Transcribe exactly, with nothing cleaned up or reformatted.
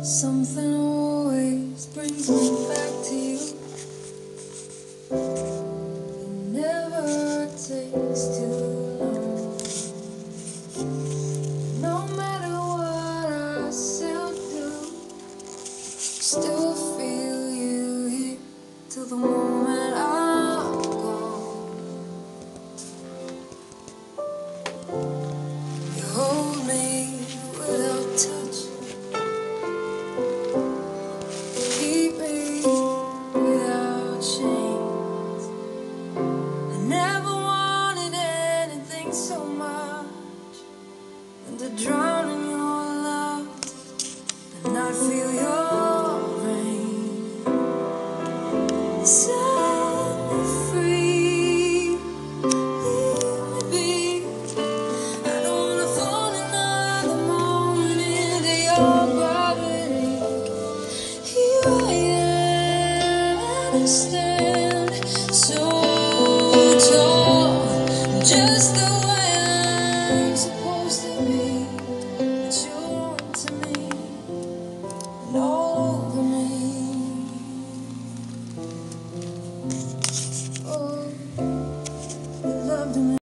Something always brings me back to you. It never takes too long. No matter what I still do, still feel you here till the moment I'm gone. You hold me without touch, keep me without chains. I never wanted anything so much than to drown in your love and not feel your rain. Set me free, leave me be. I don't wanna fall another moment into your gravity. Here I am, and I stay.